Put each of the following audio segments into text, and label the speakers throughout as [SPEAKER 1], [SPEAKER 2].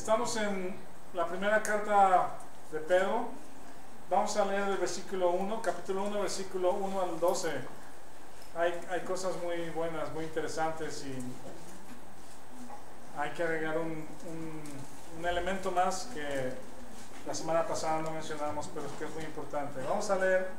[SPEAKER 1] Estamos en la primera carta de Pedro. Vamos a leer el versículo 1, capítulo 1, versículo 1 al 12. Hay cosas muy buenas, muy interesantes, y hay que agregar un elemento más que la semana pasada no mencionamos, pero que es muy importante. Vamos a leer,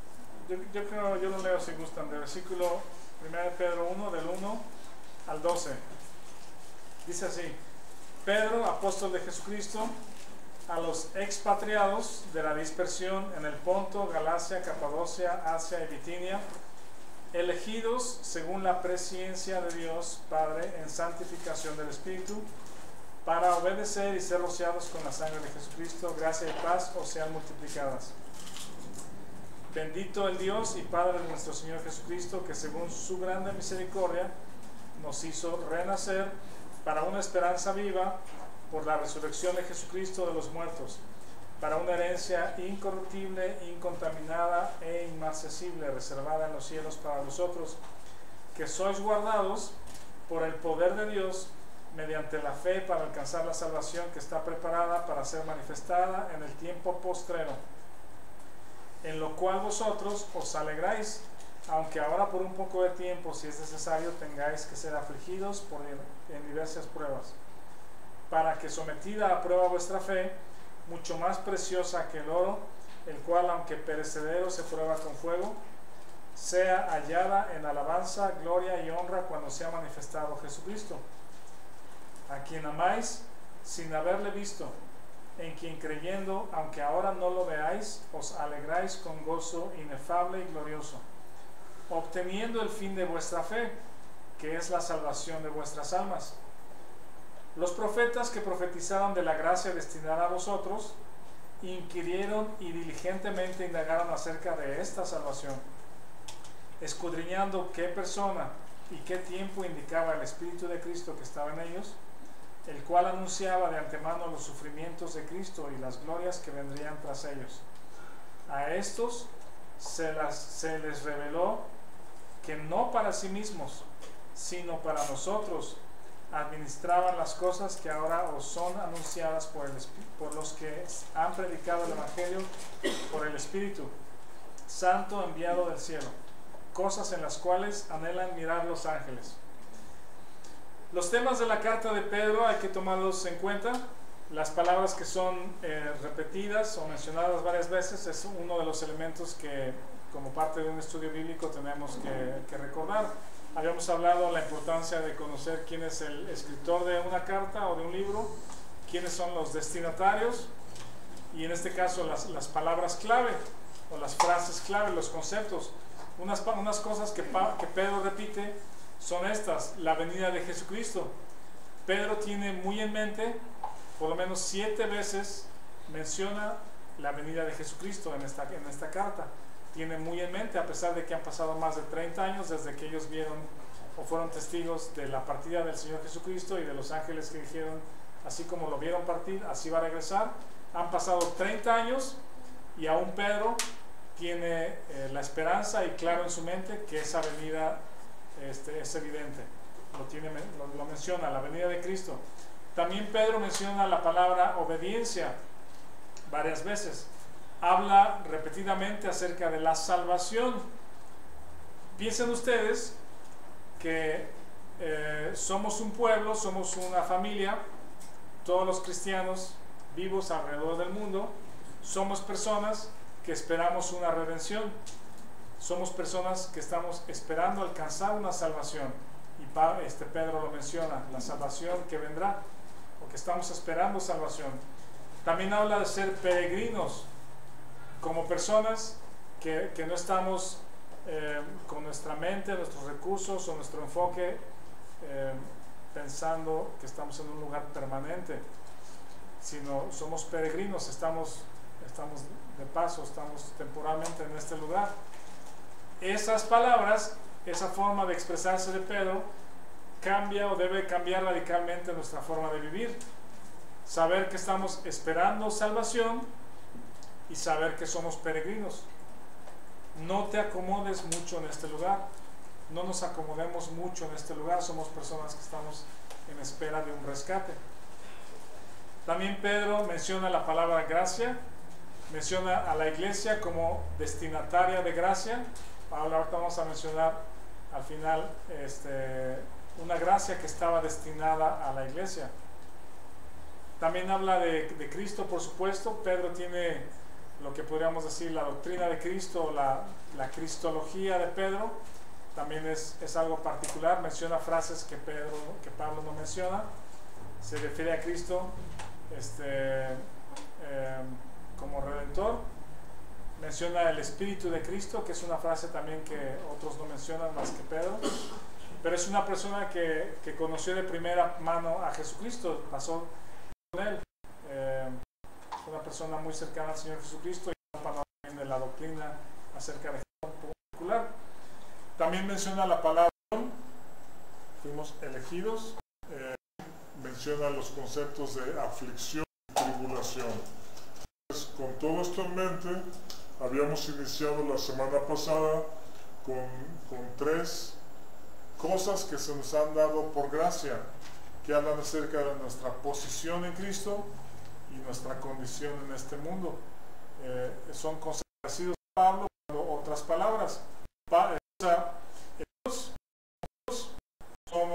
[SPEAKER 1] yo lo leo si gustan, del versículo 1 de Pedro 1, del 1 al 12. Dice así: Pedro, apóstol de Jesucristo, a los expatriados de la dispersión en el Ponto, Galacia, Capadocia, Asia y Bitinia, elegidos según la presciencia de Dios Padre en santificación del Espíritu, para obedecer y ser rociados con la sangre de Jesucristo, gracia y paz os sean multiplicadas. Bendito el Dios y Padre de nuestro Señor Jesucristo, que según su grande misericordia nos hizo renacer para una esperanza viva por la resurrección de Jesucristo de los muertos, para una herencia incorruptible, incontaminada e inmarcesible, reservada en los cielos para vosotros, que sois guardados por el poder de Dios mediante la fe para alcanzar la salvación que está preparada para ser manifestada en el tiempo postrero, en lo cual vosotros os alegráis, aunque ahora por un poco de tiempo, si es necesario, tengáis que ser afligidos en diversas pruebas, para que, sometida a prueba vuestra fe, mucho más preciosa que el oro, el cual, aunque perecedero, se prueba con fuego, sea hallada en alabanza, gloria y honra cuando sea manifestado Jesucristo, a quien amáis sin haberle visto, en quien creyendo, aunque ahora no lo veáis, os alegráis con gozo inefable y glorioso, obteniendo el fin de vuestra fe, que es la salvación de vuestras almas. Los profetas que profetizaron de la gracia destinada a vosotros, inquirieron y diligentemente indagaron acerca de esta salvación, escudriñando qué persona y qué tiempo indicaba el Espíritu de Cristo que estaba en ellos, el cual anunciaba de antemano los sufrimientos de Cristo y las glorias que vendrían tras ellos. A estos se les reveló que no para sí mismos, sino para nosotros, administraban las cosas que ahora os son anunciadas por los que han predicado el Evangelio por el Espíritu Santo enviado del cielo, cosas en las cuales anhelan mirar los ángeles. Los temas de la carta de Pedro hay que tomarlos en cuenta. Las palabras que son repetidas o mencionadas varias veces es uno de los elementos que, como parte de un estudio bíblico, tenemos que recordar. Habíamos hablado de la importancia de conocer quién es el escritor de una carta o de un libro, quiénes son los destinatarios, y en este caso las palabras clave o las frases clave, los conceptos. Unas cosas que Pedro repite son estas: la venida de Jesucristo. Pedro tiene muy en mente, por lo menos 7 veces menciona la venida de Jesucristo en esta carta. Tiene muy en mente, a pesar de que han pasado más de 30 años desde que ellos vieron o fueron testigos de la partida del Señor Jesucristo y de los ángeles que dijeron: así como lo vieron partir, así va a regresar. Han pasado 30 años y aún Pedro tiene la esperanza y claro en su mente que esa venida es evidente. Lo menciona, la venida de Cristo. También Pedro menciona la palabra obediencia varias veces. Habla repetidamente acerca de la salvación. Piensen ustedes que somos un pueblo, somos una familia, todos los cristianos vivos alrededor del mundo, somos personas que esperamos una redención, somos personas que estamos esperando alcanzar una salvación, y Pedro lo menciona, la salvación que vendrá, o que estamos esperando salvación. También habla de ser peregrinos, como personas que no estamos con nuestra mente, nuestros recursos o nuestro enfoque pensando que estamos en un lugar permanente, sino somos peregrinos, estamos de paso, estamos temporalmente en este lugar. Esas palabras, esa forma de expresarse de Pedro, cambia o debe cambiar radicalmente nuestra forma de vivir. Saber que estamos esperando salvación y saber que somos peregrinos. No te acomodes mucho en este lugar, no nos acomodemos mucho en este lugar. Somos personas que estamos en espera de un rescate. También Pedro menciona la palabra gracia, menciona a la iglesia como destinataria de gracia. Ahorita vamos a mencionar al final una gracia que estaba destinada a la iglesia. También habla de Cristo, por supuesto. Pedro tiene lo que podríamos decir la doctrina de Cristo, la cristología de Pedro. También es algo particular. Menciona frases que Pablo no menciona. Se refiere a Cristo como Redentor. Menciona el Espíritu de Cristo, que es una frase también que otros no mencionan más que Pedro. Pero es una persona que conoció de primera mano a Jesucristo, pasó con él. Una persona muy cercana al Señor Jesucristo y también de la doctrina acerca de Jesús en particular. También menciona la palabra fuimos elegidos. Menciona los conceptos de aflicción y tribulación. Entonces, con todo esto en mente, habíamos iniciado la semana pasada con 3 cosas que se nos han dado por gracia, que hablan acerca de nuestra posición en Cristo y nuestra condición en este mundo. Son conceptos parecidos a Pablo, pero otras palabras. Ellos somos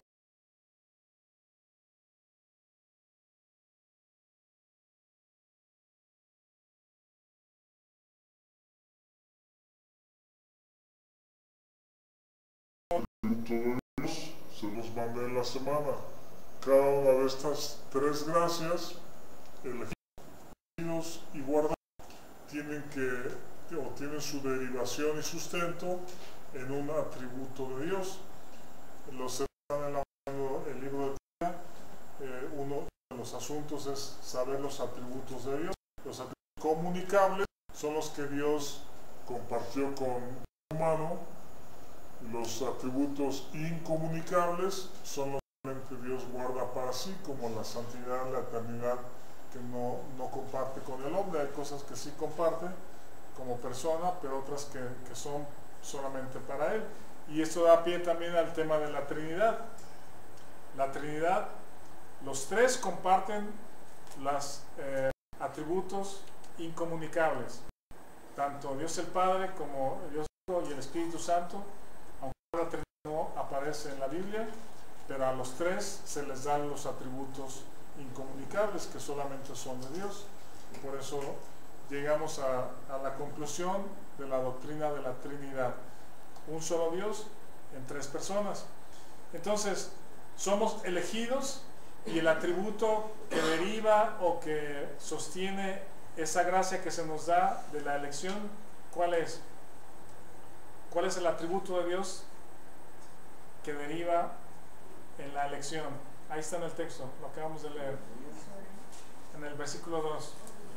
[SPEAKER 1] se los mandé en la semana. Cada una de estas 3 gracias, elegidos y guardados, tienen su derivación y sustento en un atributo de Dios. Los hermanos en el libro de Tobías, uno de los asuntos es saber los atributos de Dios. Los atributos comunicables son los que Dios compartió con el humano. Los atributos incomunicables son los que Dios guarda para sí, como la santidad, la eternidad, que no comparte con el hombre. Hay cosas que sí comparte como persona, pero otras que son solamente para él. Y esto da pie también al tema de la Trinidad. La Trinidad, los 3 comparten los atributos incomunicables, tanto Dios el Padre como Dios el Hijo y el Espíritu Santo. La Trinidad no aparece en la Biblia, pero a los 3 se les dan los atributos incomunicables que solamente son de Dios. Por eso llegamos a la conclusión de la doctrina de la Trinidad: un solo Dios en 3 personas. Entonces, somos elegidos, y el atributo que deriva o que sostiene esa gracia que se nos da de la elección, ¿cuál es? ¿Cuál es el atributo de Dios que deriva en la elección? Ahí está en el texto, lo acabamos de leer, en el versículo 2.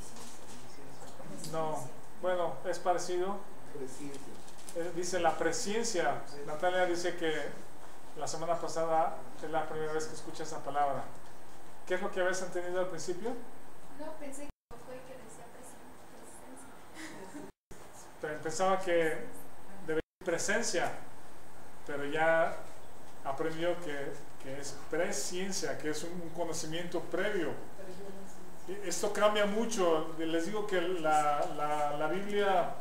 [SPEAKER 1] No, bueno, es parecido. Dice la presciencia. Natalia dice que la semana pasada es la primera vez que escucha esa palabra. ¿Qué es lo que habías entendido al principio?
[SPEAKER 2] No, pensé que fue que decía presencia.
[SPEAKER 1] Pensaba que debe ser presencia, pero ya aprendió que es presciencia, que es un conocimiento previo. Esto cambia mucho. Les digo que la Biblia,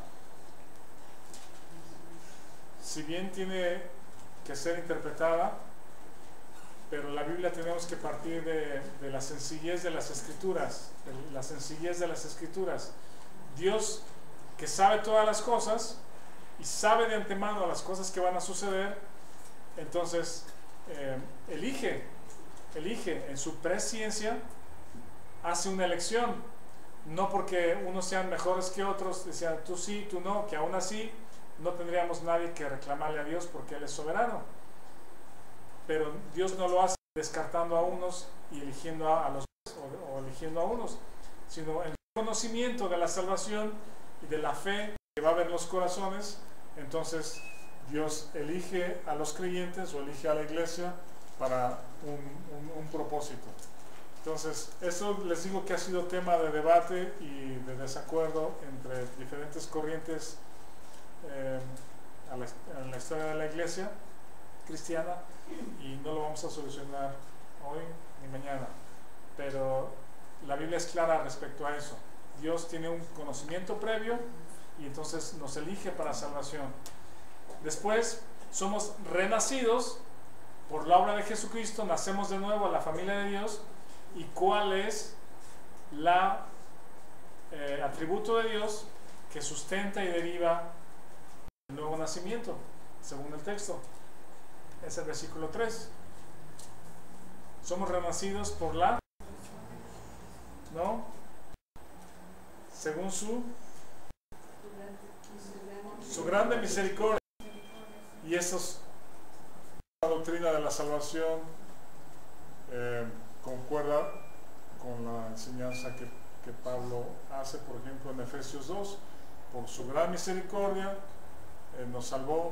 [SPEAKER 1] si bien tiene que ser interpretada, pero la Biblia tenemos que partir de la sencillez de las Escrituras, la sencillez de las Escrituras. Dios, que sabe todas las cosas y sabe de antemano las cosas que van a suceder, entonces elige en su presciencia, hace una elección, no porque unos sean mejores que otros, decían tú sí, tú no, que aún así no tendríamos nadie que reclamarle a Dios porque Él es soberano. Pero Dios no lo hace descartando a unos y eligiendo a los o eligiendo a unos, sino en el conocimiento de la salvación y de la fe que va a haber en los corazones. Entonces Dios elige a los creyentes o elige a la iglesia para un propósito. Entonces, eso les digo que ha sido tema de debate y de desacuerdo entre diferentes corrientes en la historia de la iglesia cristiana, y no lo vamos a solucionar hoy ni mañana, pero la Biblia es clara respecto a eso. Dios tiene un conocimiento previo y entonces nos elige para salvación. Después somos renacidos por la obra de Jesucristo, nacemos de nuevo a la familia de Dios. ¿Y cuál es la atributo de Dios que sustenta y deriva el nuevo nacimiento? Según el texto, es el versículo 3. Somos renacidos por la, ¿no? Según su grande misericordia. Y eso es la doctrina de la salvación, concuerda con la enseñanza que Pablo hace, por ejemplo, en Efesios 2. Por su gran misericordia nos salvó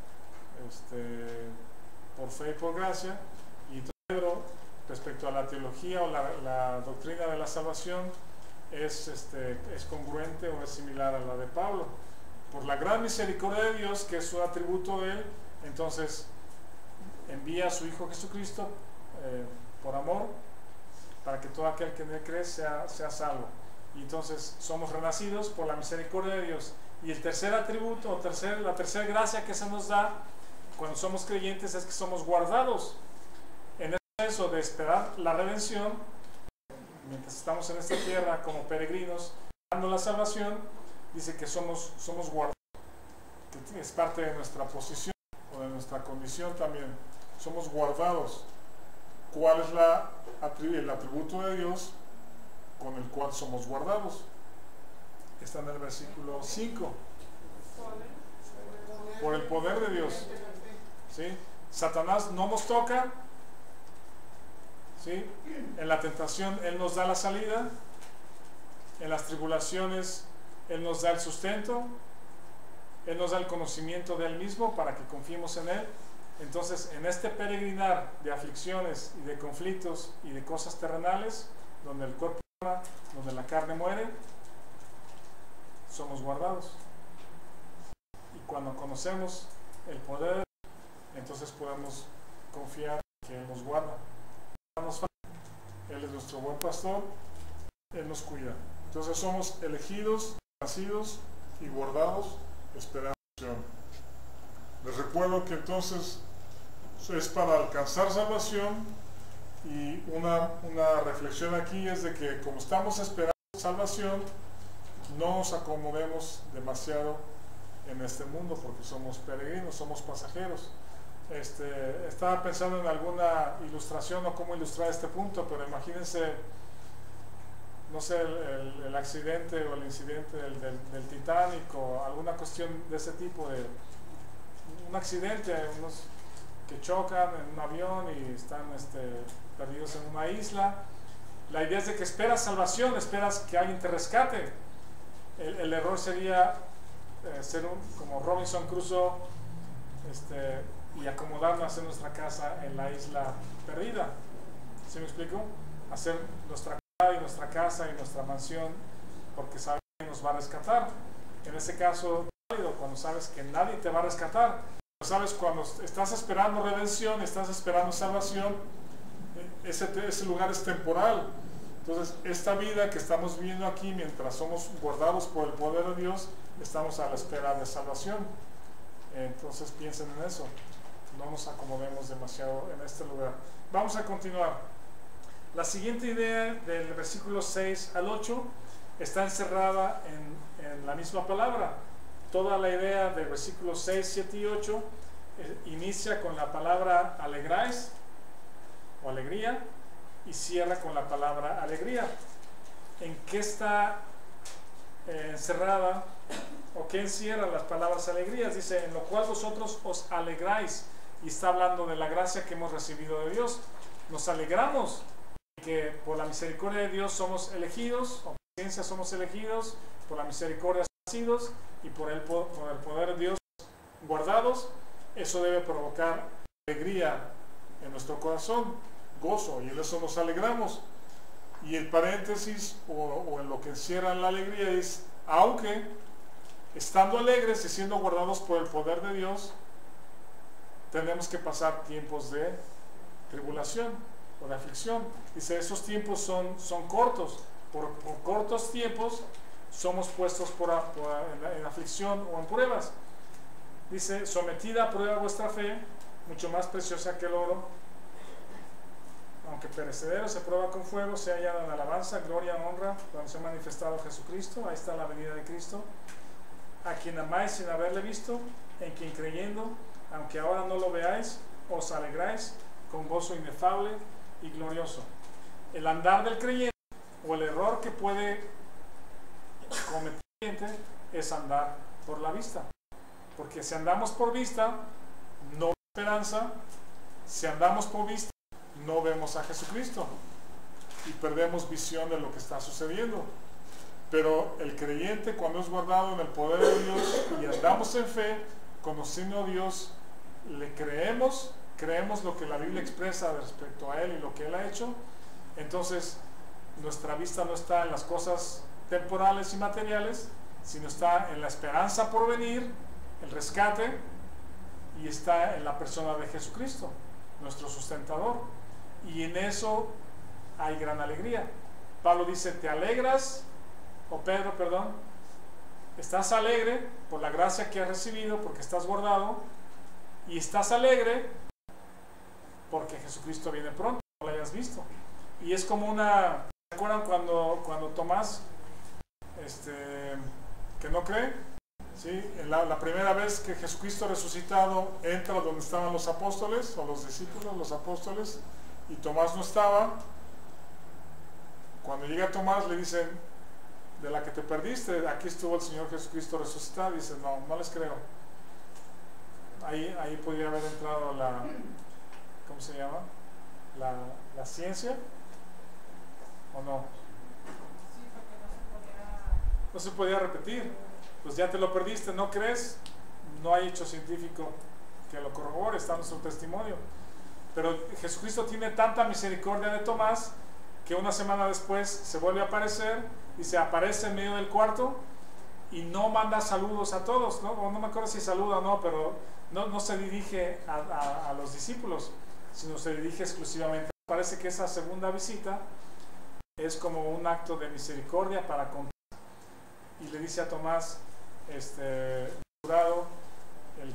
[SPEAKER 1] por fe y por gracia. Y Pedro, respecto a la teología o la doctrina de la salvación, es congruente o es similar a la de Pablo. Por la gran misericordia de Dios, que es un atributo de Él, entonces envía a su Hijo Jesucristo por amor, para que todo aquel que en Él cree sea salvo. Y entonces somos renacidos por la misericordia de Dios. Y el tercer atributo, la tercera gracia que se nos da cuando somos creyentes, es que somos guardados en el proceso de esperar la redención. Mientras estamos en esta tierra como peregrinos, dando la salvación, dice que somos guardados, que es parte de nuestra posición o de nuestra condición también. Somos guardados. ¿Cuál es el atributo de Dios con el cual somos guardados? Está en el versículo 5. Por el poder de Dios. ¿Sí? Satanás no nos toca. ¿Sí? En la tentación Él nos da la salida. En las tribulaciones Él nos da el sustento. Él nos da el conocimiento de Él mismo para que confiemos en Él. Entonces, en este peregrinar de aflicciones y de conflictos y de cosas terrenales, donde el cuerpo muere, donde la carne muere, somos guardados. Y cuando conocemos el poder, entonces podemos confiar que Él nos guarda. Él es nuestro buen pastor, Él nos cuida. Entonces somos elegidos, nacidos y guardados, esperando. Les recuerdo que entonces es para alcanzar salvación, y una reflexión aquí es de que como estamos esperando salvación, no nos acomodemos demasiado en este mundo, porque somos peregrinos, somos pasajeros. Estaba pensando en alguna ilustración o cómo ilustrar este punto, pero imagínense, no sé, el accidente o el incidente del Titanic o alguna cuestión de ese tipo, de un accidente, unos que chocan en un avión y están perdidos en una isla. La idea es de que esperas salvación, esperas que alguien te rescate. El error sería ser como Robinson Crusoe y acomodarnos en nuestra casa en la isla perdida. ¿Sí me explico? Hacer nuestra casa y nuestra casa y nuestra mansión porque sabes que nos va a rescatar. En ese caso, cuando sabes que nadie te va a rescatar, sabes, cuando estás esperando redención, estás esperando salvación, ese lugar es temporal. Entonces, esta vida que estamos viviendo aquí, mientras somos guardados por el poder de Dios, estamos a la espera de salvación. Entonces, piensen en eso. No nos acomodemos demasiado en este lugar. Vamos a continuar. La siguiente idea del versículo 6 al 8 está encerrada en la misma palabra. Toda la idea del versículo 6, 7 y 8 inicia con la palabra alegráis o alegría y cierra con la palabra alegría. ¿En qué está encerrada o qué encierra las palabras alegrías? Dice, en lo cual vosotros os alegráis, y está hablando de la gracia que hemos recibido de Dios. Nos alegramos que por la misericordia de Dios somos elegidos, o por ciencia somos elegidos, por la misericordia nacidos y por el poder de Dios guardados. Eso debe provocar alegría en nuestro corazón, gozo, y en eso nos alegramos. Y el paréntesis o en lo que encierra la alegría es, aunque estando alegres y siendo guardados por el poder de Dios, tenemos que pasar tiempos de tribulación. o de aflicción. Dice, esos tiempos son cortos. Por cortos tiempos somos puestos en aflicción o en pruebas. Dice, sometida a prueba vuestra fe, mucho más preciosa que el oro, aunque perecedero, se prueba con fuego, se halla en alabanza, gloria, honra, cuando se ha manifestado Jesucristo. Ahí está la venida de Cristo, a quien amáis sin haberle visto, en quien creyendo, aunque ahora no lo veáis, os alegráis con gozo inefable y glorioso. El andar del creyente, o el error que puede cometer el creyente, es andar por la vista. Porque si andamos por vista, no hay esperanza. Si andamos por vista, no vemos a Jesucristo y perdemos visión de lo que está sucediendo. Pero el creyente, cuando es guardado en el poder de Dios y andamos en fe, conociendo a Dios, le creemos lo que la Biblia expresa respecto a Él y lo que Él ha hecho. Entonces nuestra vista no está en las cosas temporales y materiales, sino está en la esperanza por venir, el rescate, y está en la persona de Jesucristo, nuestro sustentador. Y en eso hay gran alegría. Pablo dice, te alegras, o Pedro, perdón, estás alegre por la gracia que has recibido, porque estás guardado, y estás alegre porque Jesucristo viene pronto, no lo hayas visto. Y es como una, ¿se acuerdan cuando Tomás, que no cree? ¿Sí? La primera vez que Jesucristo resucitado entra donde estaban los apóstoles, o los discípulos, los apóstoles, y Tomás no estaba. Cuando llega Tomás le dicen, de la que te perdiste, aquí estuvo el Señor Jesucristo resucitado. Dice, no les creo. Ahí podría haber entrado la, ¿cómo se llama? La ciencia, ¿o no?
[SPEAKER 2] Sí, porque
[SPEAKER 1] No se podía repetir. Pues ya te lo perdiste, ¿no crees? No hay hecho científico que lo corrobore, está en nuestro testimonio. Pero Jesucristo tiene tanta misericordia de Tomás que una semana después se vuelve a aparecer y se aparece en medio del cuarto y no manda saludos a todos, ¿no? O no me acuerdo si saluda o no, pero no se dirige a los discípulos, sino se dirige exclusivamente. Parece que esa segunda visita es como un acto de misericordia para con. Y le dice a Tomás, jurado, el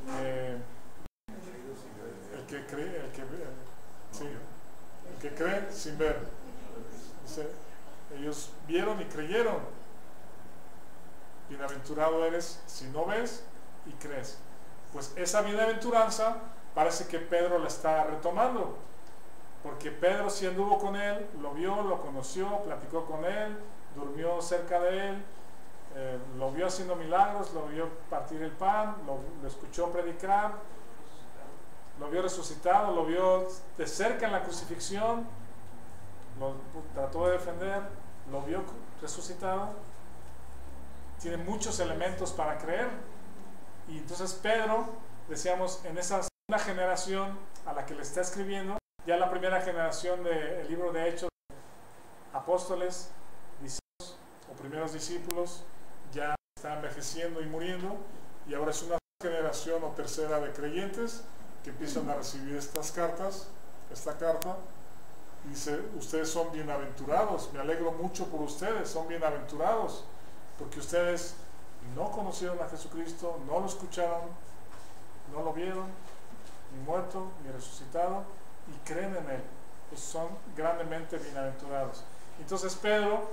[SPEAKER 1] que cree sin ver. Dice, ellos vieron y creyeron. Bienaventurado eres si no ves y crees. Pues esa bienaventuranza parece que Pedro la está retomando, porque Pedro sí anduvo con él, lo vio, lo conoció, platicó con él, durmió cerca de él, lo vio haciendo milagros, lo vio partir el pan, lo escuchó predicar, lo vio resucitado, lo vio de cerca en la crucifixión, lo trató de defender, lo vio resucitado. Tiene muchos elementos para creer. Y entonces Pedro, decíamos, en esa segunda generación a la que le está escribiendo, ya la primera generación del libro de Hechos, apóstoles, discípulos o primeros discípulos, ya está envejeciendo y muriendo, y ahora es una generación o tercera de creyentes que empiezan a recibir estas cartas, esta carta. Dice, ustedes son bienaventurados, me alegro mucho por ustedes, son bienaventurados, porque ustedes no conocieron a Jesucristo, no lo escucharon, no lo vieron, ni muerto, ni resucitado, y creen en Él, pues son grandemente bienaventurados. Entonces Pedro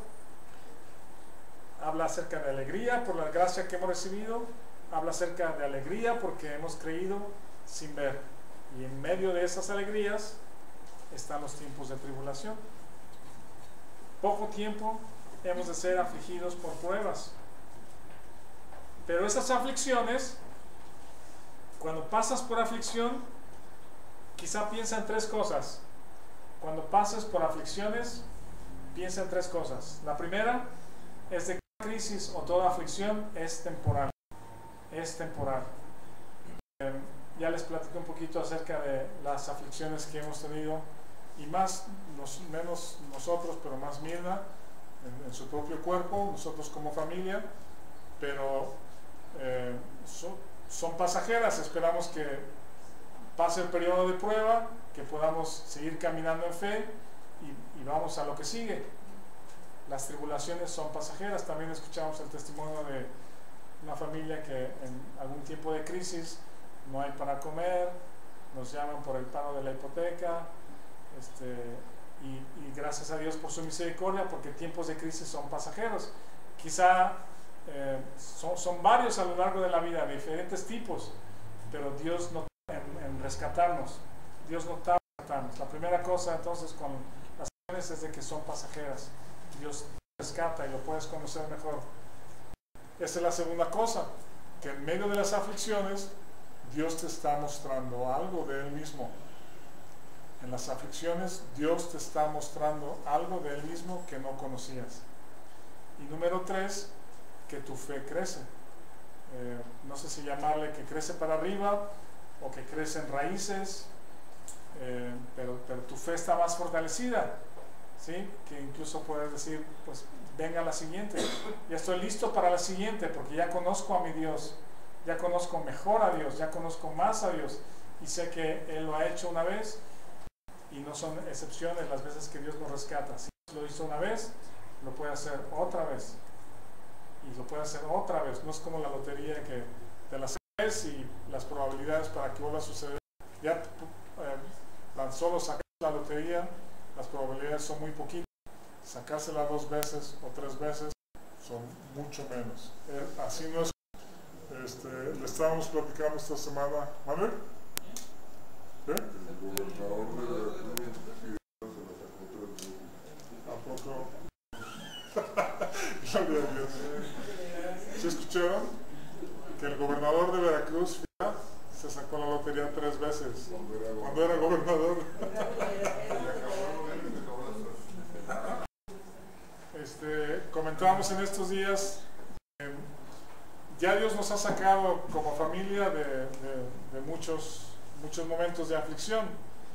[SPEAKER 1] habla acerca de alegría por la gracia que hemos recibido, habla acerca de alegría porque hemos creído sin ver, y en medio de esas alegrías están los tiempos de tribulación. Poco tiempo hemos de ser afligidos por pruebas, pero esas aflicciones, cuando pasas por aflicción, quizá piensa en tres cosas. Cuando pases por aflicciones, piensa en tres cosas. La primera es de que toda crisis o toda aflicción es temporal. Es temporal. Ya les platico un poquito acerca de las aflicciones que hemos tenido, y menos nosotros, pero más Mirna en su propio cuerpo, nosotros como familia, pero son pasajeras. Esperamos que pase el periodo de prueba que podamos seguir caminando en fe y vamos a lo que sigue. Las tribulaciones son pasajeras. También escuchamos el testimonio de una familia que en algún tiempo de crisis no hay para comer, nos llaman por el pago de la hipoteca, y gracias a Dios por su misericordia, porque tiempos de crisis son pasajeros. Quizá son varios a lo largo de la vida, de diferentes tipos, pero Dios no tarda en rescatarnos. Dios no tarda en rescatarnos. La primera cosa entonces con las acciones es de que son pasajeras. Dios te rescata y lo puedes conocer mejor. Esa es la segunda cosa, que en medio de las aflicciones Dios te está mostrando algo de Él mismo. En las aflicciones Dios te está mostrando algo de Él mismo que no conocías. Y número 3, que tu fe crece. No sé si llamarle que crece para arriba o que crece en raíces, pero tu fe está más fortalecida, ¿sí? Que incluso puedes decir, pues venga la siguiente, ya estoy listo para la siguiente porque ya conozco a mi Dios, ya conozco mejor a Dios, ya conozco más a Dios y sé que Él lo ha hecho una vez y no son excepciones las veces que Dios nos rescata. Si lo hizo una vez, lo puede hacer otra vez y lo puede hacer otra vez. No es como la lotería que te la sacas y las probabilidades para que vuelva a suceder, ya tan solo sacar la lotería, las probabilidades son muy poquitas. Sacársela 2 veces o 3 veces son mucho menos. Así no es. Le estábamos platicando esta semana, ¿Manuel? ¿Sí?
[SPEAKER 3] El gobernador de Veracruz se la sacó 3 veces.
[SPEAKER 1] ¿A poco? Gloria a Dios. ¿Sí escucharon? Que el gobernador de Veracruz se sacó la lotería 3 veces cuando era gobernador. Comentábamos en estos días, ya Dios nos ha sacado como familia de muchos momentos de aflicción,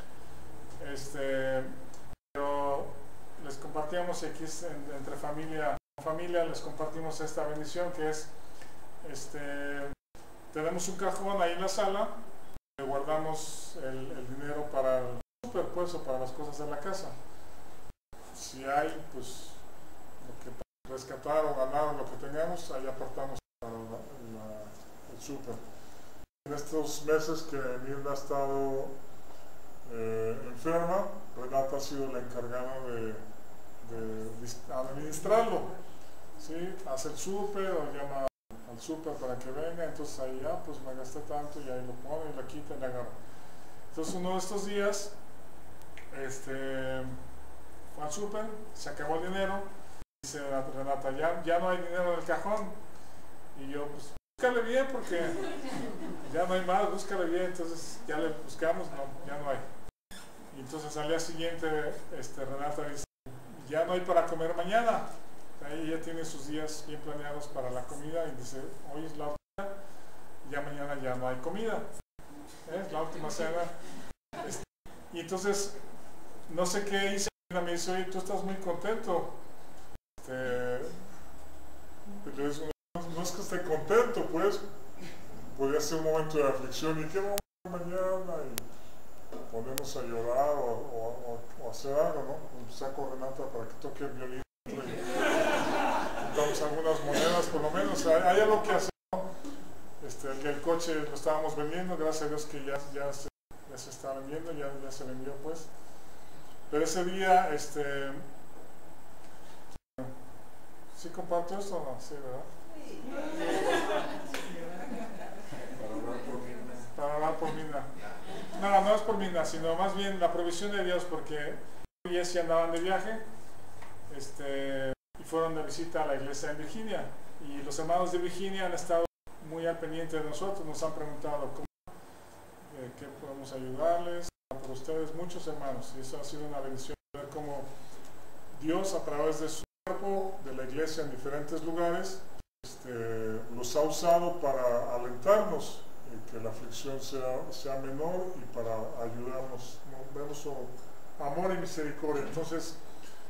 [SPEAKER 1] pero les compartíamos aquí entre familia les compartimos esta bendición que es, tenemos un cajón ahí en la sala, guardamos el dinero para el súper, pues, o para las cosas de la casa. Si hay, pues, lo que rescatar o ganar o lo que tengamos, ahí apartamos para el súper. En estos meses que Mirna ha estado enferma, Renata ha sido la encargada de administrarlo, ¿sí? Hace el súper o llama al súper para que venga, entonces ahí ya, pues me gasté tanto y ahí lo pone y la quita y la agarra. Entonces uno de estos días, fue al súper, se acabó el dinero, dice Renata, ya no hay dinero en el cajón. Y yo, pues, búscale bien porque ya no hay más, búscale bien. Entonces ya le buscamos, no, ya no hay. Y entonces al día siguiente, Renata dice, ya no hay para comer mañana. Ahí ya tiene sus días bien planeados para la comida y dice, hoy es la última, ya mañana ya no hay comida. Es la última cena. Y entonces, no sé qué hice. Me dice, oye, tú estás muy contento. Le digo, no es que esté contento, pues. Podría ser un momento de aflicción. ¿Y qué vamos a hacer mañana? Y ponernos a llorar o hacer algo, ¿no? Saco a Renata para que toque el violín. Juntamos algunas monedas, por lo menos. Hay algo que hacer, ¿no? El coche lo estábamos vendiendo, gracias a Dios que ya se está vendiendo, ya se vendió, pues. Pero ese día, ¿sí comparto esto o no? Sí, ¿verdad? Para hablar por Mirna. No es por Mirna, sino más bien la provisión de Dios, porque y Jesse andaban de viaje, y fueron de visita a la iglesia en Virginia. Y los hermanos de Virginia han estado muy al pendiente de nosotros, nos han preguntado cómo, qué podemos ayudarles. Por ustedes, muchos hermanos, y eso ha sido una bendición, ver cómo Dios a través de su cuerpo, de la iglesia en diferentes lugares, los ha usado para alentarnos, que la aflicción sea menor y para ayudarnos, ¿no? Vemos su amor y misericordia. Entonces,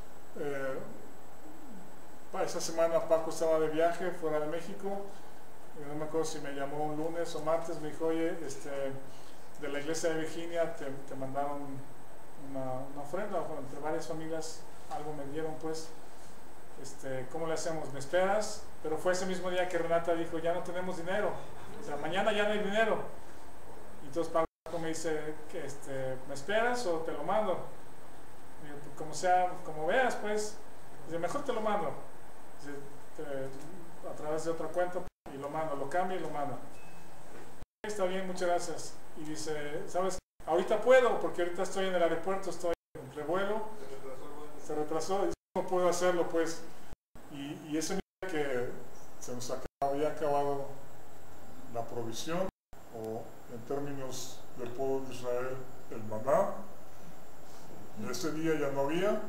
[SPEAKER 1] esa semana Paco estaba de viaje fuera de México, no me acuerdo si me llamó un lunes o martes, me dijo, oye, de la iglesia de Virginia te mandaron una ofrenda, bueno, entre varias familias algo me dieron, pues, ¿cómo le hacemos? ¿Me esperas? Pero fue ese mismo día que Renata dijo, ya no tenemos dinero, o sea, mañana ya no hay dinero. Y entonces Pablo me dice, ¿me esperas o te lo mando? Y digo, pues, como sea, como veas, pues. Dice, mejor te lo mando. Dice, a través de otra cuenta, y lo mando, lo cambio y lo mando. Está bien, muchas gracias. Y dice, ¿sabes? Ahorita puedo, porque ahorita estoy en el aeropuerto, estoy en revuelo. Se retrasó y no puedo hacerlo, pues. Y ese día que se nos había acabado la provisión, o en términos del pueblo de Israel, el maná, ese día ya no había.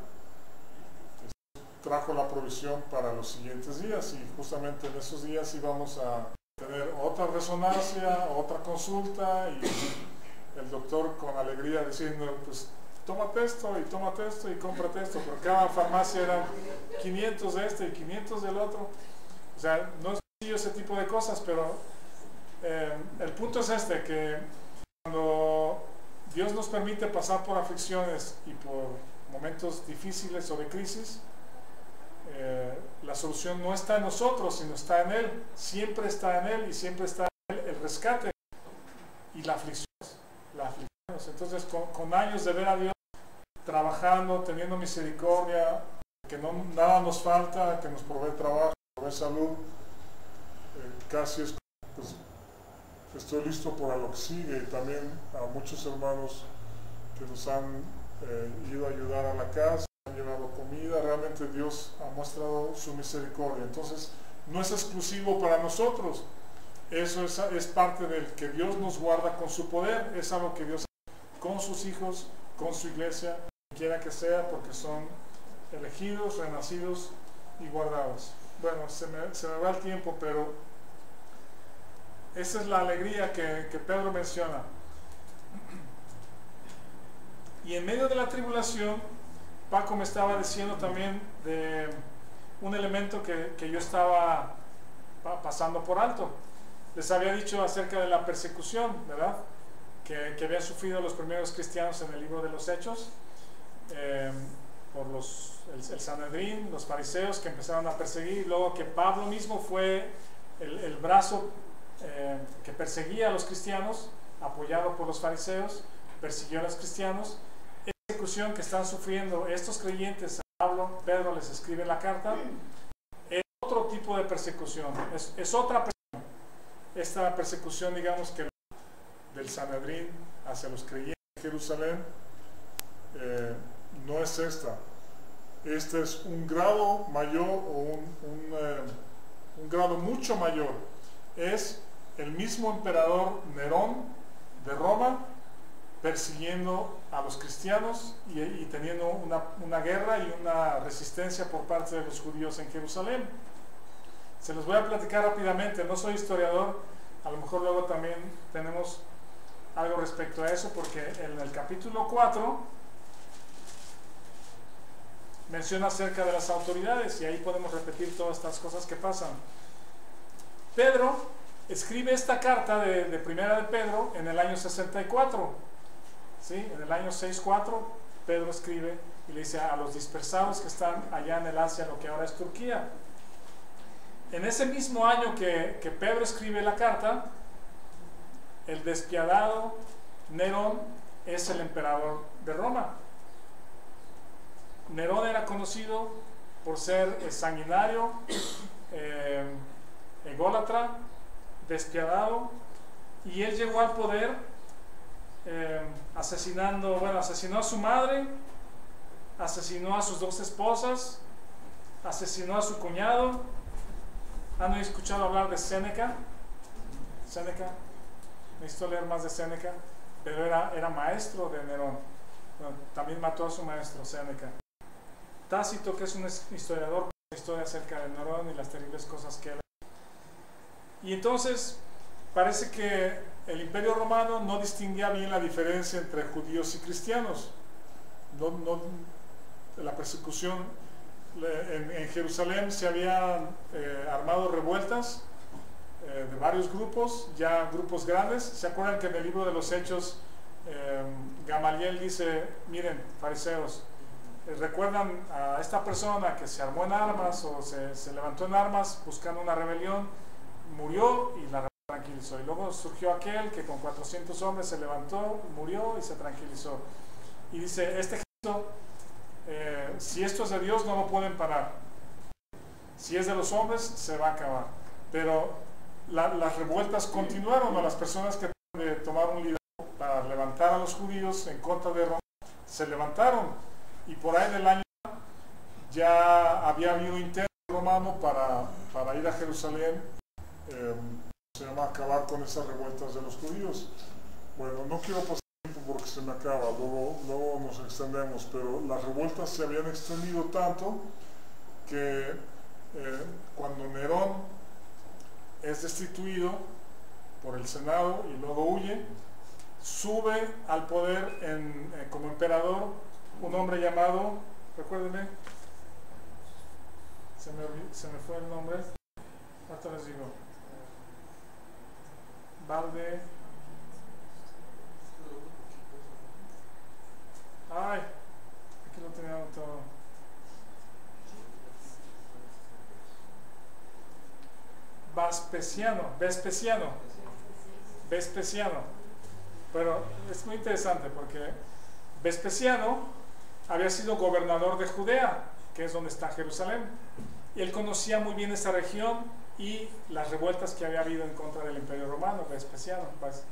[SPEAKER 1] Trajo la provisión para los siguientes días, y justamente en esos días íbamos a tener otra resonancia, otra consulta, y el doctor con alegría diciendo, pues tómate esto y cómprate esto, porque cada farmacia eran 500 de este y 500 del otro. O sea, no es sencillo ese tipo de cosas, pero el punto es que cuando Dios nos permite pasar por aflicciones y por momentos difíciles o de crisis, la solución no está en nosotros, sino está en Él. Siempre está en Él, y siempre está en Él el rescate y la aflicción. Entonces, con años de ver a Dios trabajando, teniendo misericordia, que nada nos falta, que nos provee trabajo, provee salud, casi es, pues, estoy listo para lo que sigue. Y también a muchos hermanos que nos han ido a ayudar a la casa, han llevado comida. Realmente Dios ha mostrado su misericordia. Entonces, no es exclusivo para nosotros. Eso es parte del que Dios nos guarda con su poder. Es algo que Dios hace con sus hijos, con su iglesia, quiera que sea, porque son elegidos, renacidos y guardados. Bueno, se me va el tiempo, pero esa es la alegría que Pedro menciona. Y en medio de la tribulación, Paco me estaba diciendo también de un elemento que yo estaba pasando por alto. Les había dicho acerca de la persecución, ¿verdad? Que habían sufrido los primeros cristianos en el libro de los Hechos, por el Sanedrín, los fariseos que empezaron a perseguir, y luego que Pablo mismo fue el brazo que perseguía a los cristianos, apoyado por los fariseos, persiguió a los cristianos. Esa persecución que están sufriendo estos creyentes, Pablo, Pedro les escribe la carta, es otro tipo de persecución, es otra persecución. Esta persecución, digamos, que del Sanedrín hacia los creyentes de Jerusalén, no es esta. Este es un grado mayor, o un grado mucho mayor. Es el mismo emperador Nerón de Roma persiguiendo a los cristianos y teniendo una guerra y una resistencia por parte de los judíos en Jerusalén. Se los voy a platicar rápidamente. No soy historiador, a lo mejor luego también tenemos algo respecto a eso, porque en el capítulo 4 menciona acerca de las autoridades, y ahí podemos repetir todas estas cosas que pasan. Pedro escribe esta carta de Primera de Pedro en el año 64, ¿sí? En el año 64 Pedro escribe y le dice a los dispersados que están allá en el Asia, lo que ahora es Turquía. En ese mismo año que Pedro escribe la carta, el despiadado Nerón es el emperador de Roma. Nerón era conocido por ser sanguinario, ególatra, despiadado, y él llegó al poder asesinó a su madre, asesinó a sus 2 esposas, asesinó a su cuñado. ¿Han escuchado hablar de Séneca? Séneca, necesito leer más de Séneca, pero era maestro de Nerón. Bueno, también mató a su maestro, Séneca. Tácito, que es un historiador, una historia acerca de Nerón y las terribles cosas que él. Y entonces parece que el Imperio Romano no distinguía bien la diferencia entre judíos y cristianos. La persecución en Jerusalén se habían armado revueltas de varios grupos, ya grupos grandes. ¿Se acuerdan que en el libro de los Hechos Gamaliel dice, miren, fariseos, recuerdan a esta persona que se armó en armas o se levantó en armas buscando una rebelión, murió y la tranquilizó, y luego surgió aquel que con 400 hombres se levantó, murió y se tranquilizó, y dice, este ejército, si esto es de Dios no lo pueden parar, si es de los hombres se va a acabar, pero las revueltas continuaron. A las personas que de tomar un liderazgo para levantar a los judíos en contra de Roma se levantaron, y por ahí del año ya había habido intento romano para ir a Jerusalén, se llama acabar con esas revueltas de los judíos. Bueno, no quiero pasar tiempo porque se me acaba, luego nos extendemos, pero las revueltas se habían extendido tanto que cuando Nerón es destituido por el Senado y luego huye, sube al poder como emperador un hombre llamado, recuérdenme, se me fue el nombre, hasta les digo, Valde, ay, aquí lo tenía todo. Vespasiano. Pero es muy interesante porque Vespasiano había sido gobernador de Judea, que es donde está Jerusalén, y él conocía muy bien esa región y las revueltas que había habido en contra del Imperio Romano. Vespasiano.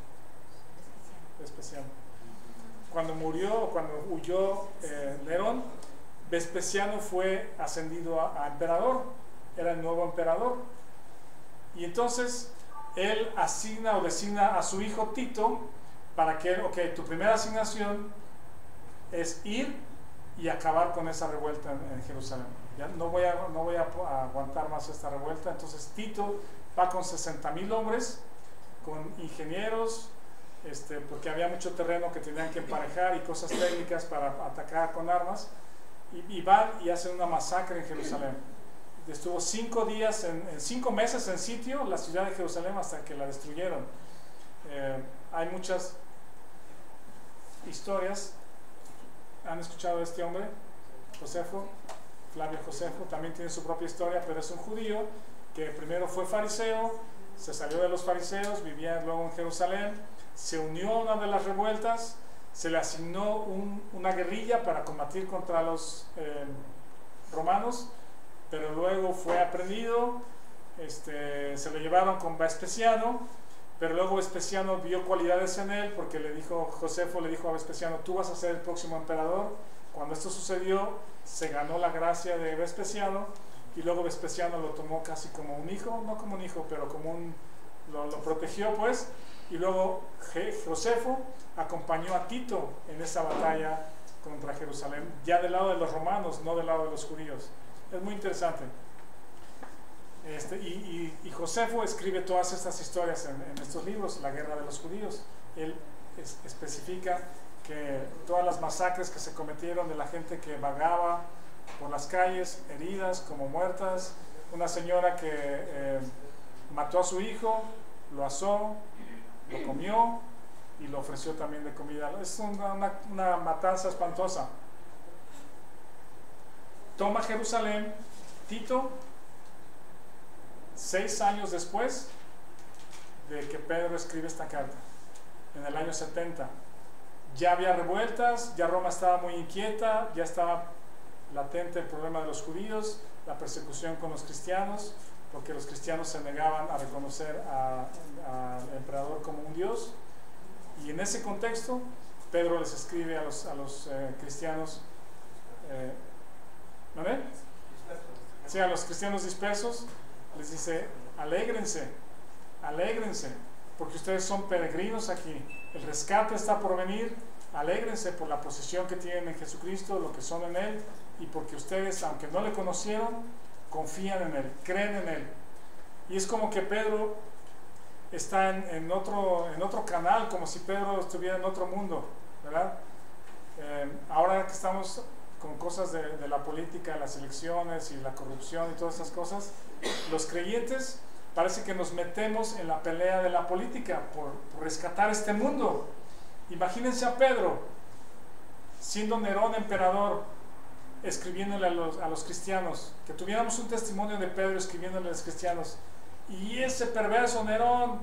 [SPEAKER 1] Cuando huyó Nerón, Vespasiano fue ascendido a emperador, era el nuevo emperador, y entonces él asigna o designa a su hijo Tito para que, tu primera asignación es ir y acabar con esa revuelta en Jerusalén. Ya no voy a aguantar más esta revuelta. Entonces Tito va con 60,000 hombres, con ingenieros, porque había mucho terreno que tenían que emparejar y cosas técnicas para atacar con armas, y van y hacen una masacre en Jerusalén. Estuvo 5 días, 5 meses en sitio la ciudad de Jerusalén hasta que la destruyeron. Hay muchas historias. ¿Han escuchado de este hombre? Josefo, Flavio Josefo, también tiene su propia historia, pero es un judío que primero fue fariseo, se salió de los fariseos, vivía luego en Jerusalén, se unió a una de las revueltas, se le asignó una guerrilla para combatir contra los romanos, pero luego fue aprehendido, se lo llevaron con Vespasiano, pero luego Vespasiano vio cualidades en él, porque Josefo le dijo a Vespasiano, tú vas a ser el próximo emperador. Cuando esto sucedió, se ganó la gracia de Vespasiano, y luego Vespasiano lo tomó casi como un hijo, no como un hijo, pero como lo protegió pues, y luego Josefo acompañó a Tito en esa batalla contra Jerusalén, ya del lado de los romanos, no del lado de los judíos. Es muy interesante. Y Josefo escribe todas estas historias en estos libros, La Guerra de los Judíos. Él especifica que todas las masacres que se cometieron de la gente que vagaba por las calles, heridas como muertas, una señora que mató a su hijo, lo asó, lo comió y lo ofreció también de comida. Es una matanza espantosa. Toma Jerusalén Tito 6 años después de que Pedro escribe esta carta, en el año 70. Ya había revueltas, ya Roma estaba muy inquieta, ya estaba latente el problema de los judíos, la persecución con los cristianos, porque los cristianos se negaban a reconocer al emperador como un dios. Y en ese contexto, Pedro les escribe a los cristianos, ¿no ven? Sí, a los cristianos dispersos, les dice, alégrense, porque ustedes son peregrinos aquí, el rescate está por venir, alégrense por la posición que tienen en Jesucristo, lo que son en Él, y porque ustedes, aunque no le conocieron, confían en Él, creen en Él. Y es como que Pedro está en otro canal, como si Pedro estuviera en otro mundo, ¿verdad? Ahora que estamos con cosas de la política, las elecciones y la corrupción y todas esas cosas, los creyentes parece que nos metemos en la pelea de la política por rescatar este mundo. Imagínense a Pedro, siendo Nerón emperador, escribiéndole a los cristianos, que tuviéramos un testimonio de Pedro escribiéndole a los cristianos, y ese perverso Nerón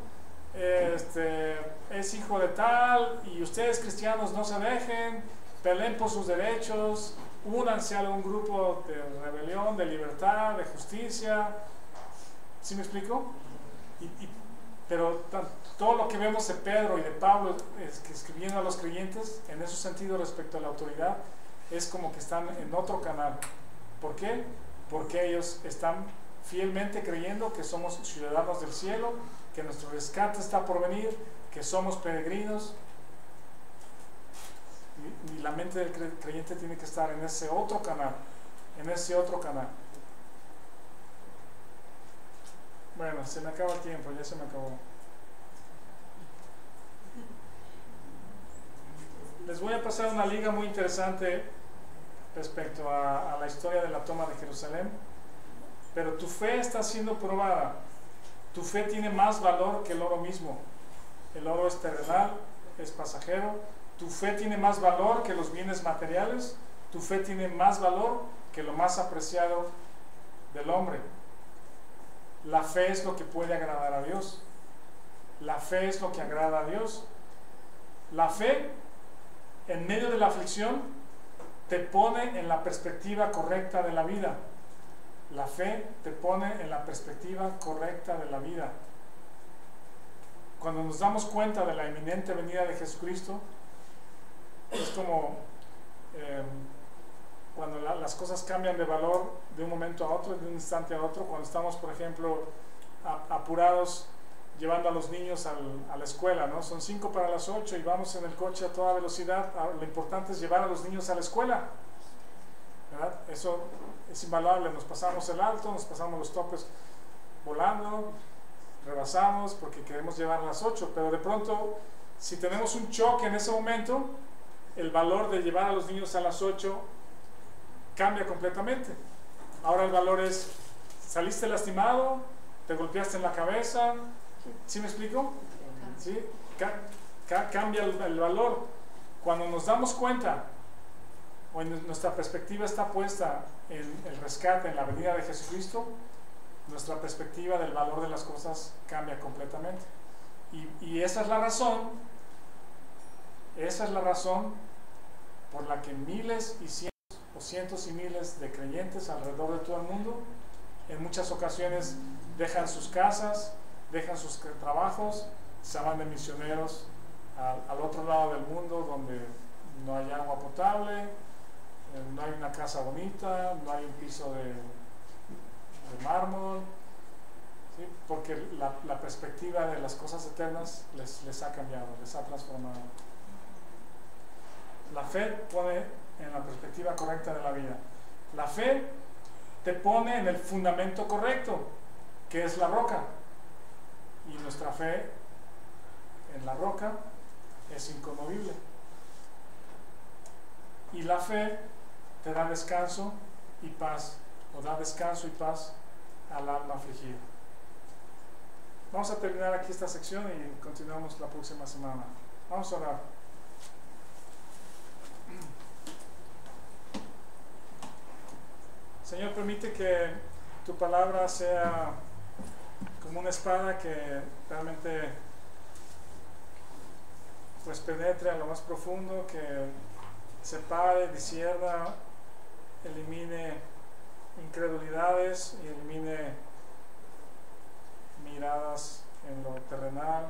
[SPEAKER 1] es hijo de tal, y ustedes cristianos no se dejen, peleen por sus derechos, únanse a un grupo de rebelión, de libertad, de justicia. ¿Sí me explico? Pero todo lo que vemos de Pedro y de Pablo escribiendo a los creyentes en ese sentido respecto a la autoridad es como que están en otro canal. ¿Por qué? Porque ellos están fielmente creyendo que somos ciudadanos del cielo, que nuestro rescate está por venir, que somos peregrinos. Y la mente del creyente tiene que estar en ese otro canal, en ese otro canal. Bueno, se me acaba el tiempo, ya se me acabó. Les voy a pasar una liga muy interesante respecto a la historia de la toma de Jerusalén. Pero tu fe está siendo probada. Tu fe tiene más valor que el oro mismo. El oro es terrenal, es pasajero. Tu fe tiene más valor que los bienes materiales. Tu fe tiene más valor que lo más apreciado del hombre. La fe es lo que puede agradar a Dios. La fe es lo que agrada a Dios. La fe, en medio de la aflicción, te pone en la perspectiva correcta de la vida. La fe te pone en la perspectiva correcta de la vida. Cuando nos damos cuenta de la inminente venida de Jesucristo, es como cuando las cosas cambian de valor de un momento a otro, de un instante a otro. Cuando estamos, por ejemplo, apurados llevando a los niños a la escuela, ¿no? Son 5 para las 8 y vamos en el coche a toda velocidad. Lo importante es llevar a los niños a la escuela, ¿verdad? Eso es invaluable. Nos pasamos el alto, nos pasamos los topes volando, rebasamos porque queremos llevar a las 8, pero de pronto, si tenemos un choque en ese momento, el valor de llevar a los niños a las 8 cambia completamente. Ahora el valor es, saliste lastimado, te golpeaste en la cabeza. ¿Sí me explico? ¿Sí? Cambia el valor. Cuando nos damos cuenta, o nuestra perspectiva está puesta en el rescate, en la venida de Jesucristo, nuestra perspectiva del valor de las cosas cambia completamente. Y esa es la razón por la que miles y cientos o cientos y miles de creyentes alrededor de todo el mundo en muchas ocasiones dejan sus casas, dejan sus trabajos, se van de misioneros al otro lado del mundo donde no hay agua potable, no hay una casa bonita, no hay un piso de mármol, ¿sí? Porque la perspectiva de las cosas eternas les ha cambiado, les ha transformado. La fe pone en la perspectiva correcta de la vida. La fe te pone en el fundamento correcto, que es la roca. Y nuestra fe en la roca es inconmovible. Y la fe te da descanso y paz, o da descanso y paz al alma afligida. Vamos a terminar aquí esta sección y continuamos la próxima semana. Vamos a orar. Señor, permite que tu palabra sea como una espada que realmente pues penetre a lo más profundo, que separe, discierna, elimine incredulidades y elimine miradas en lo terrenal,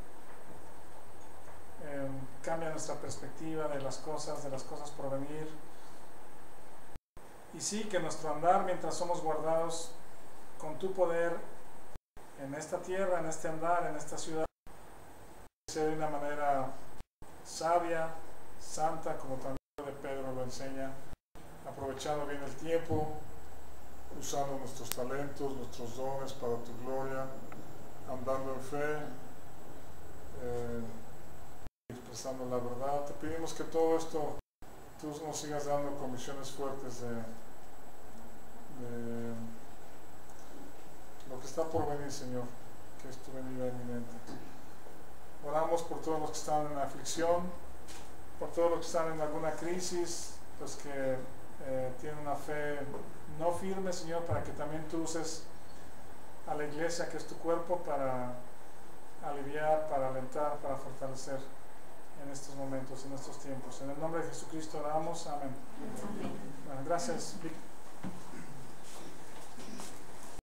[SPEAKER 1] cambia nuestra perspectiva de las cosas por venir. Y sí, que nuestro andar mientras somos guardados con tu poder en esta tierra, en este andar, en esta ciudad, sea de una manera sabia, santa, como también de Pedro lo enseña, aprovechando bien el tiempo, usando nuestros talentos, nuestros dones para tu gloria, andando en fe, expresando la verdad. Te pedimos que todo esto tú nos sigas dando comisiones fuertes de lo que está por venir, Señor, que es tu venida inminente. Oramos por todos los que están en aflicción, por todos los que están en alguna crisis, los que tienen una fe no firme, Señor, para que también tú uses a la iglesia, que es tu cuerpo, para aliviar, para alentar, para fortalecer en estos momentos, en estos tiempos. En el nombre de Jesucristo oramos. Amén. Bueno, gracias, Vic.